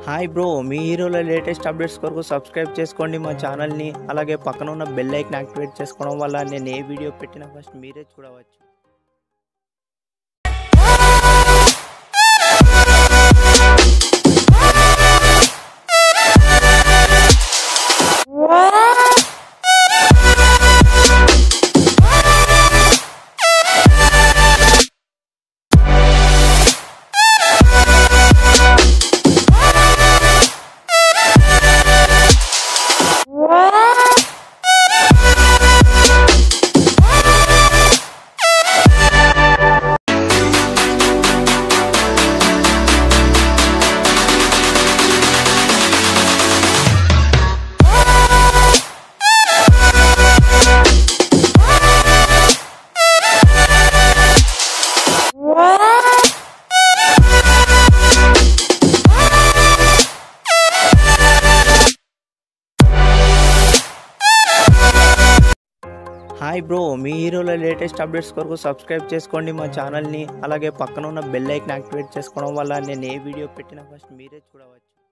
Hi bro, మీ హీరోల latest updates కొరకు subscribe చేసుకోండి మా ఛానల్ని. అలాగే పక్కన ఉన్న బెల్ ఐకాన్ యాక్టివేట్ చేసుకోవడం వల్ల నేను ఏ వీడియో పెట్టినా ఫస్ట్ మీరే చూడవచ్చు. హాయ్ బ్రో, మీ హీరోల లేటెస్ట్ అప్డేట్స్ కొరకు సబ్స్క్రైబ్ చేసుకోండి మా ఛానల్ని. అలాగే పక్కన ఉన్న బెల్ ఐకాన్ యాక్టివేట్ చేసుకోవడం వల్ల నేను ఏ వీడియో పెట్టినా ఫస్ట్ మీరే చూడవచ్చు.